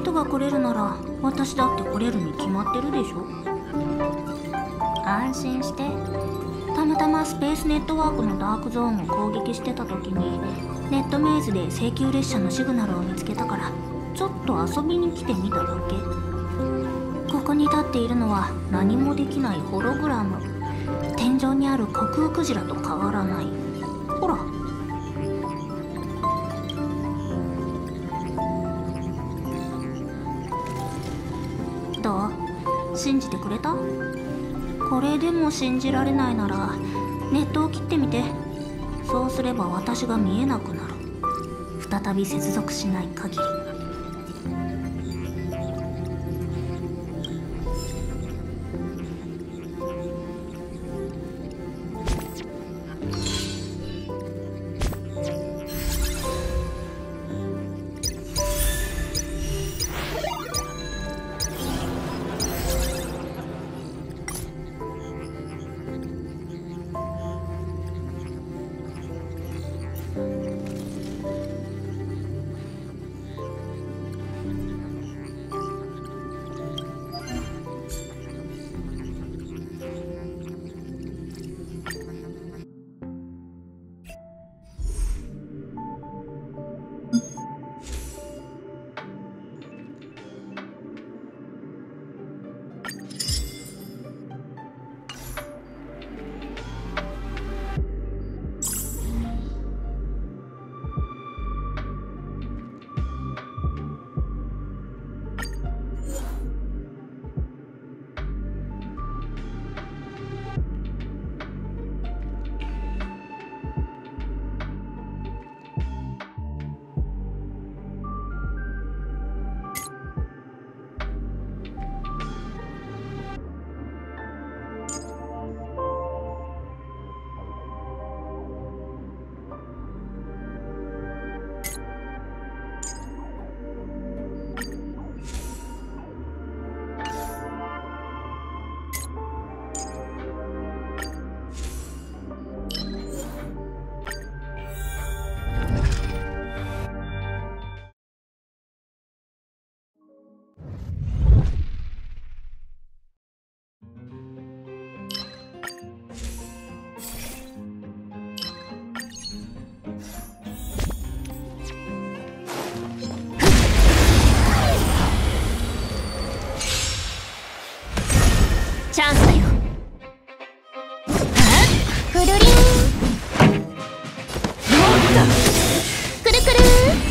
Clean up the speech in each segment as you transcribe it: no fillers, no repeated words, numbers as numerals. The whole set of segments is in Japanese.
人が来れるなら私だって来れるに決まってるでしょ。安心して。たまたまスペースネットワークのダークゾーンを攻撃してた時にネットメイズで請求列車のシグナルを見つけたからちょっと遊びに来てみただけ。ここに立っているのは何もできないホログラム。天井にある虚空クジラと変わらない。ほら。どう？信じてくれた？これでも信じられないならネットを切ってみて。そうすれば私が見えなくなる。再び接続しない限り。チャンスだよ。くるりん。くるくる。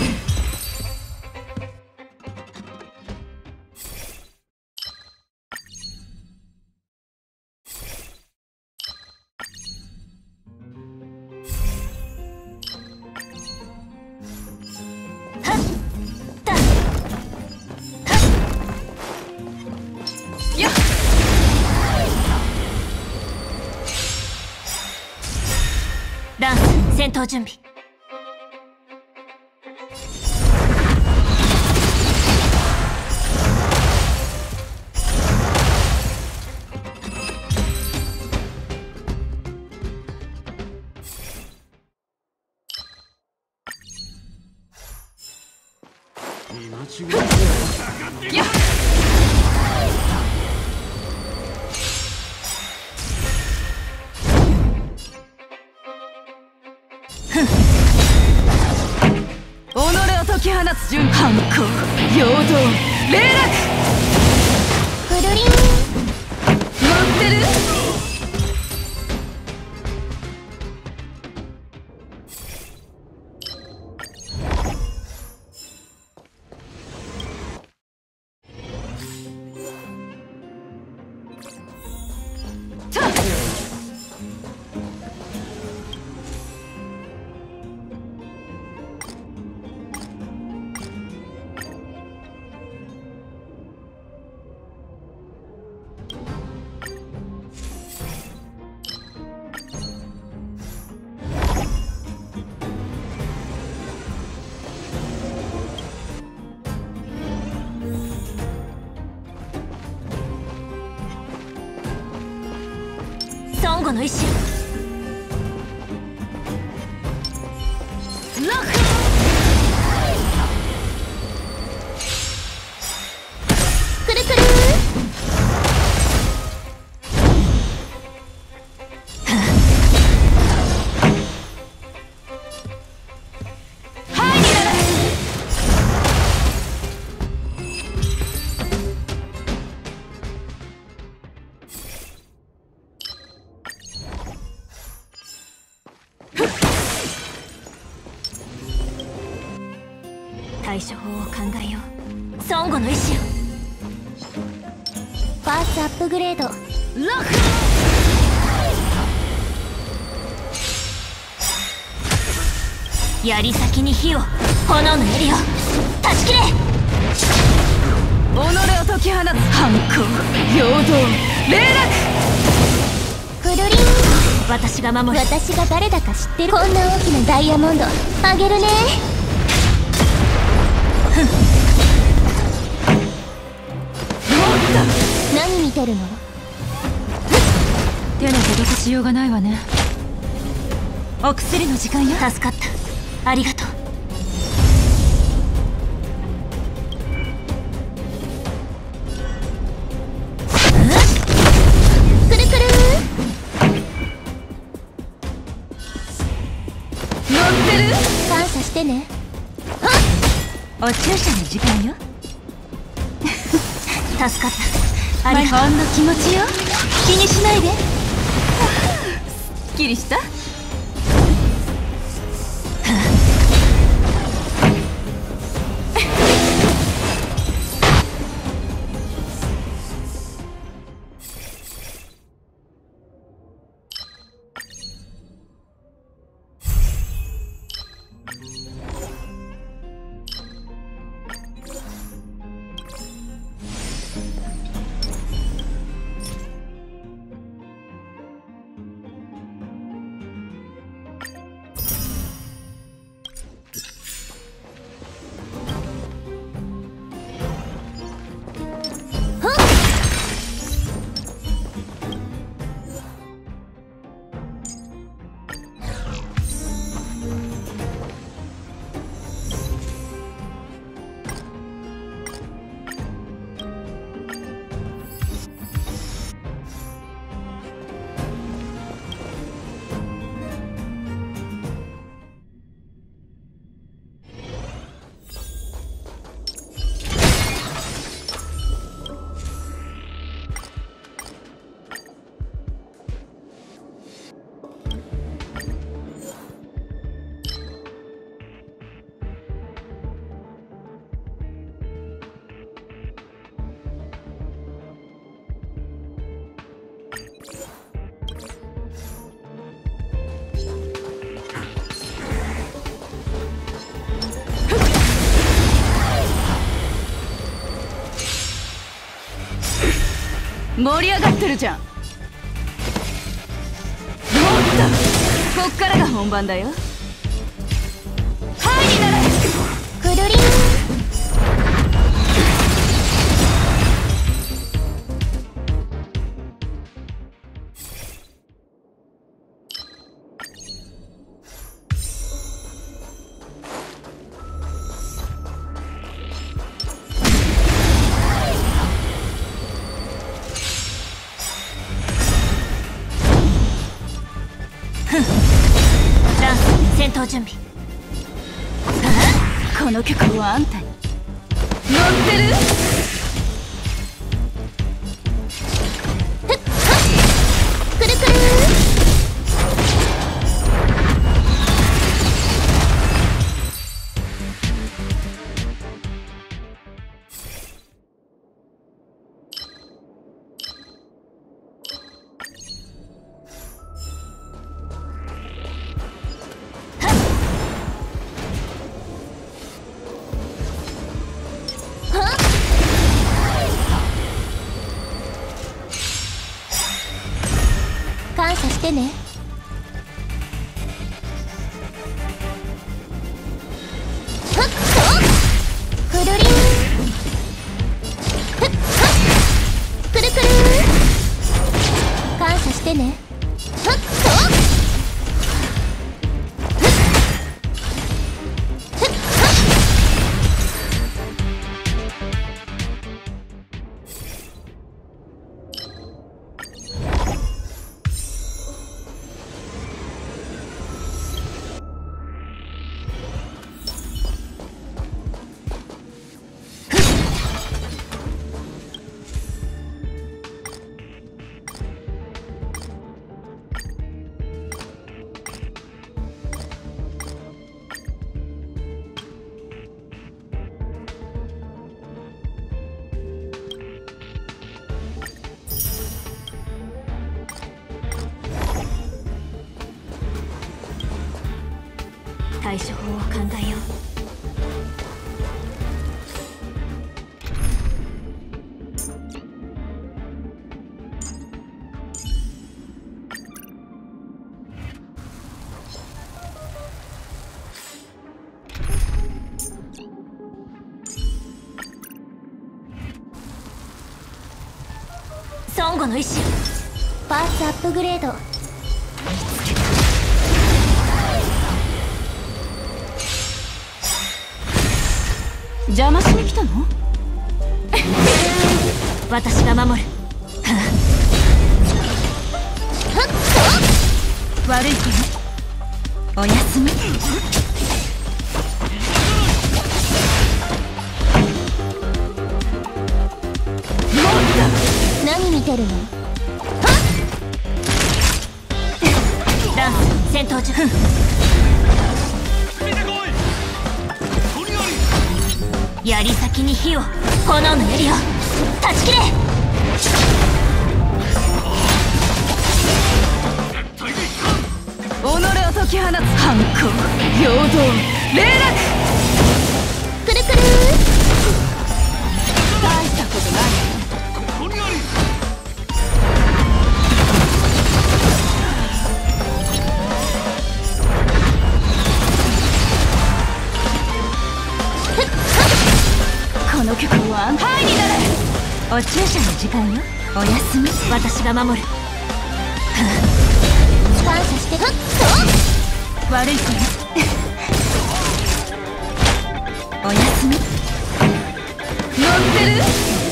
ランス戦闘準備。己を解き放つ順反抗陽動霊落。くるりん。待ってる。孫悟の一瞬。ロック。 処法を考えよう。孫悟の意志よ。ファーストアップグレードロック。槍先に火を、炎の槍を断ち切れ。己を解き放つ反抗、平等、霊落。くるりん。私が守る。私が誰だか知ってる。こんな大きなダイヤモンドあげるね。何見てるの？手の届かしようがないわね。お薬の時間よ。助かった、ありがとう。くるくる乗ってる？感謝してね。お注射の時間よ。助かった、ありがとう。ほんの気持ちよ。気にしないで。すっきりした？盛り上がってるじゃん。こっからが本番だよ。はいになれ。くるりん。ランス戦闘準備。この曲はあんたに乗ってる？くるくる。感謝してね。くるりん。くるくる。感謝してね。 対処法を考えよう。孫悟の意志、 パーツアップグレード。 邪魔しに来たの？私が守る。悪い子ね。おやすみ。 何見てるの？ ランス戦闘中。槍先に火を、炎の槍を断ち切れ。己を解き放つ反抗、陽動、霊落。 くるくる大したことない。この曲はハイになれ。お注射の時間よ。おやすみ。私が守る。 感謝して。 悪い子ね。おやすみ。乗ってる？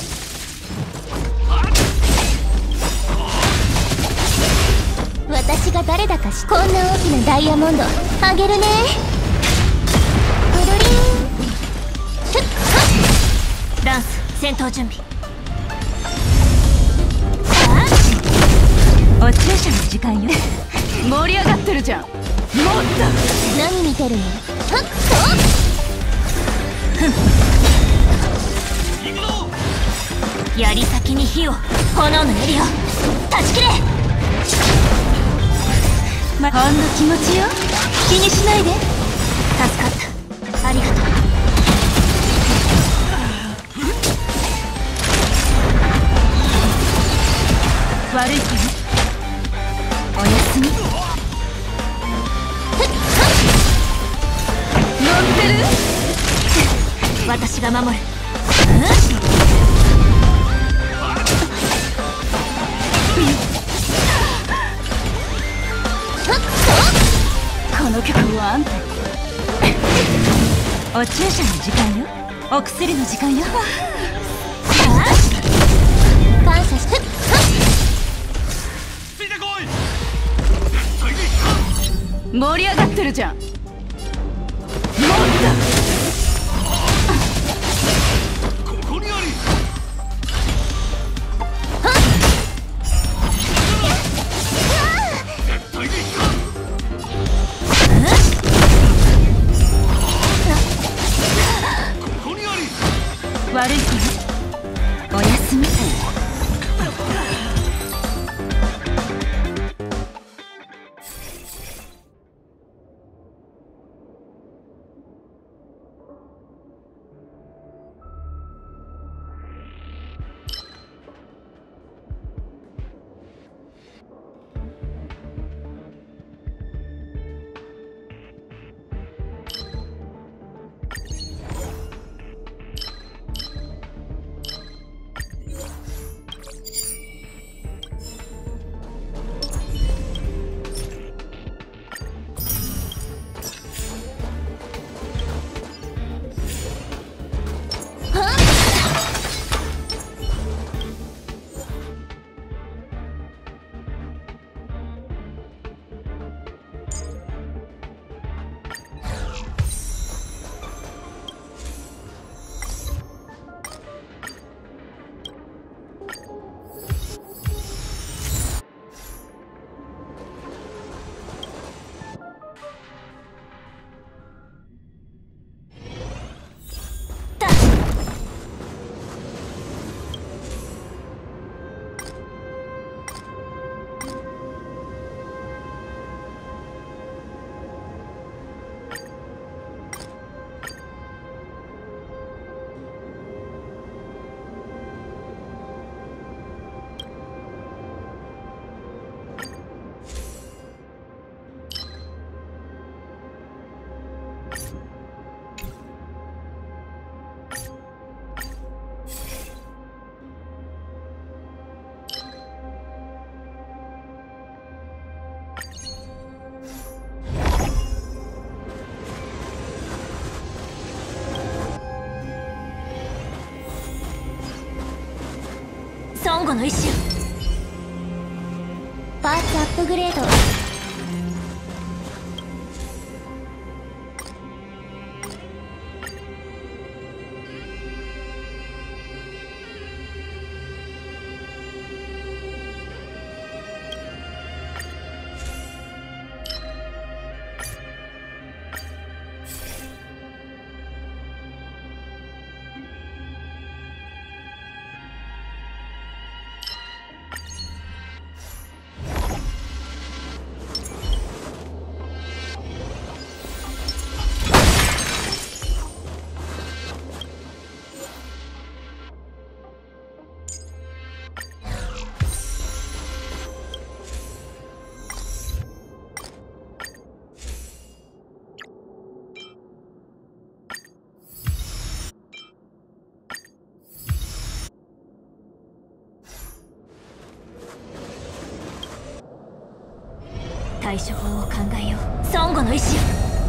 私が誰だかこんな大きなダイヤモンドあげるね。ブルリン。 ダンス戦闘準備。お注射の時間よ。盛り上がってるじゃん。もっと。 何見てるの？ 槍先に火を、炎の槍を断ち切れ。ほんの気持ちよ。気にしないで。助かった。ありがとう。悪い子ね。おやすみ。乗ってる？私が守る。この曲はあんた。お注射の時間よ。お薬の時間よ。 感謝して。 盛り上がってるじゃん。もっと。ここにあり。絶対にここにあり。悪い子ね。おやすみ。 孫悟の意志よ。 パーツアップグレード。 対処法を考えよう。孫悟の意志よ。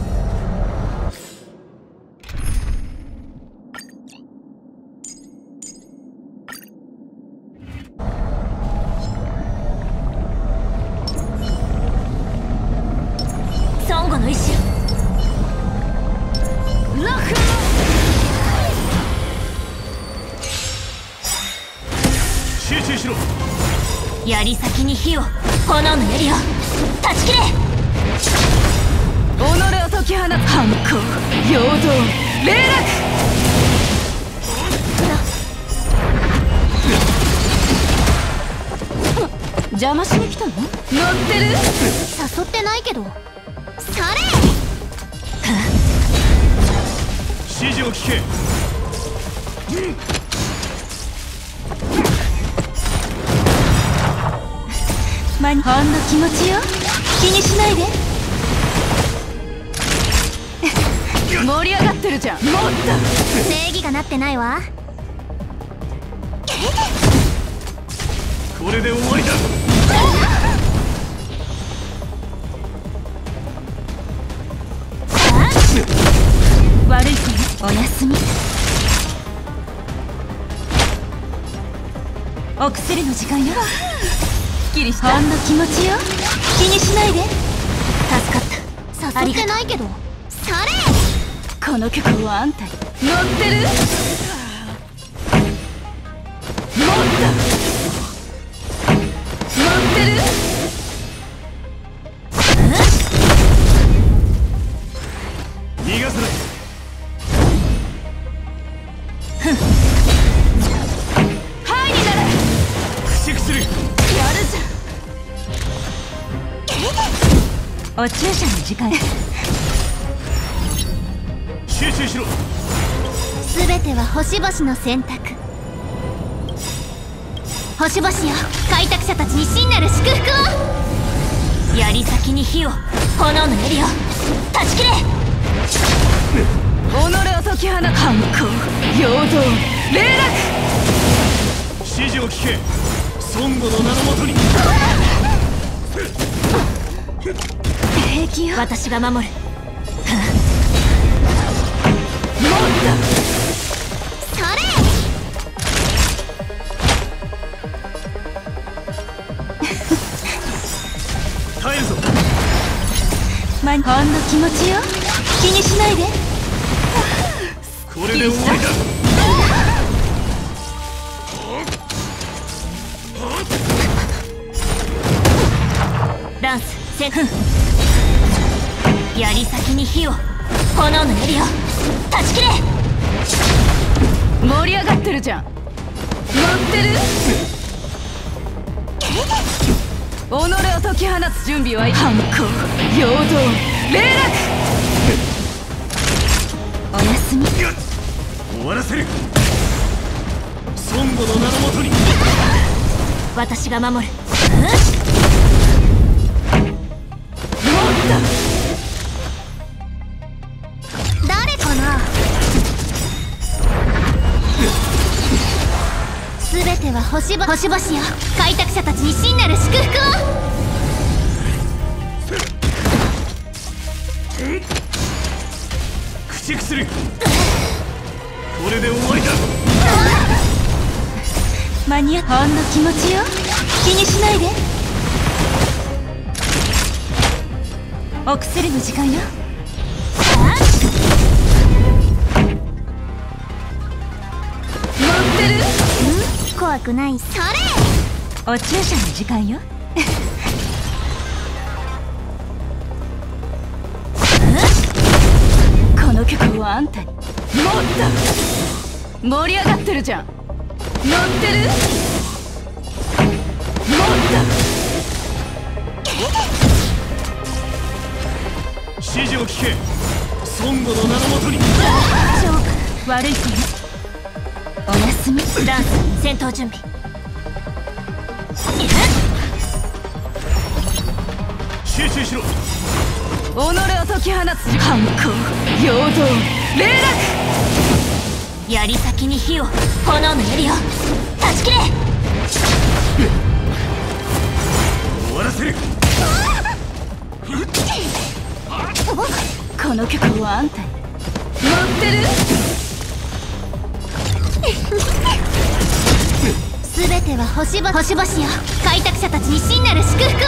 孫悟の意志よ。ラフ集中しろ。 槍先に火を、炎の槍を断ち切れ。 己を解き放つ反抗、陽動、霊落。邪魔しに来たの？乗ってる？ 誘ってないけど。それ！ 指示を聞け。 ほんの気持ちよ。気にしないで。盛り上がってるじゃん。もっと正義がなってないわ。 これで終わりだ。 悪い子ね。おやすみ。お薬の時間よ。すっきりした。ほんの気持ちよ。気にしないで。 助かった。 誘ってないけど。それ！ この曲はあんたに乗ってる？もっと乗ってる？ 逃がさない。 はいになれ。 駆逐する。 やるじゃん。お注射の時間。 集中しろ。 すべては星々の選択。星々よ、開拓者たちに真なる祝福を。 槍先に火を、炎の槍を断ち切れ。 己を解き放つ反抗、陽動、霊落。 指示を聞け。孫悟の名のもとに。 平気よ。 私が守る。 もっそれ！ 耐えるぞ。 とほんの気持ちよ。気にしないで。 これで終わりだ。 ダンスセフン。槍先に火を、炎の槍を断ち切れ。 盛り上がってるじゃん。乗ってる？己を解き放つ準備はいい。反抗、陽動、霊落。おやすみ。 終わらせる。孫悟の名のもとに。 私が守る。 誰かな？すべては星々よ、開拓者たちに真なる祝福を。 駆逐する。これで終わりだ。 間に合う。ほんの気持ちよ、気にしないで。お薬の時間よ。乗ってる？ 怖くない。それお注射の時間よ。この曲はあんたにもっと盛り上がってるじゃん。乗ってる？もっ指示を聞け。孫悟の名のもとに。 悪い子ね。おやすみ。 ダンス戦闘準備。 集中しろ。 己を解き放つ反抗、陽動、霊落。 槍先に火を、炎の槍を断ち切れ。 終わらせる。 この曲はあんたに乗ってる？ すべては星々よ。開拓者たちに真なる祝福を。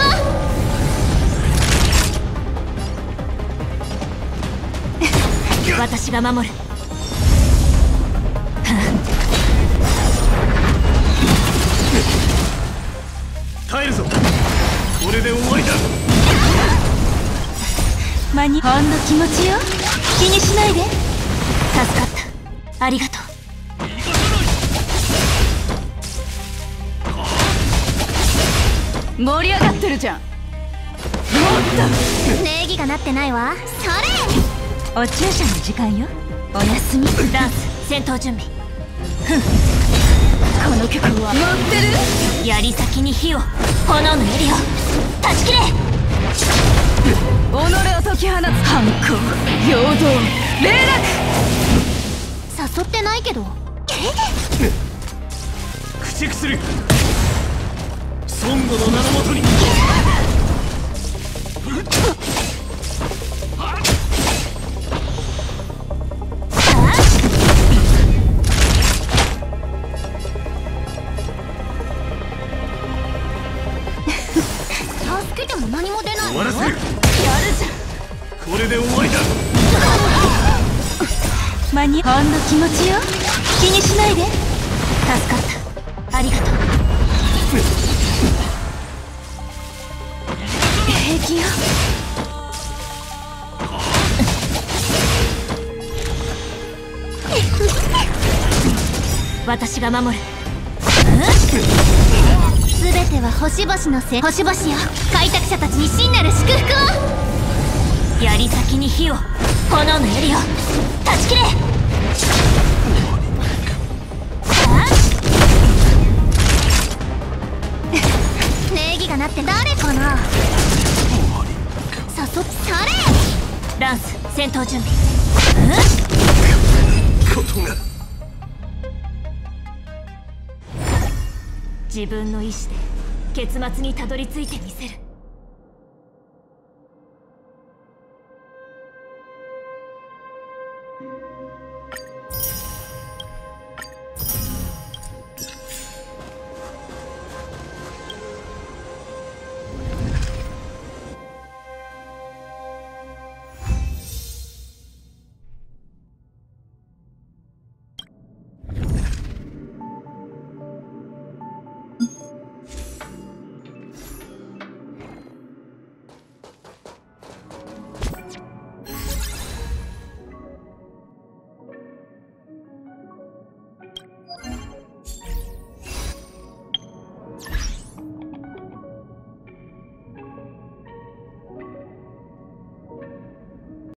私が守る。 耐えるぞ。これで終わりだ。 間にほんの気持ちよ、気にしないで。 助かった。ありがとう。 盛り上がってるじゃん。もっ礼儀がなってないわ。それとお注射の時間よ。おやすみ。 ダンス戦闘準備。 この曲は乗ってる？ 槍先に火を、炎の槍を断ち切れ。 己を解き放つ反抗、陽動、霊落。 誘ってないけど。 駆逐する。孫悟の名のもとに。 助けても何も出ない終わらせる。 やるじゃん。 これで終わりだ。 間にほんの気持ちよ、気にしないで。 助かった。ありがとう。 平気よ。 私が守る。 すべては星々のせい。星々よ、開拓者たちに真なる祝福を。 槍先に火を、炎の槍を断ち切れ。 礼儀がなって誰かな。誘ってそれダンス戦闘準備。 ことが自分の意志で結末にたどり着いてみせる。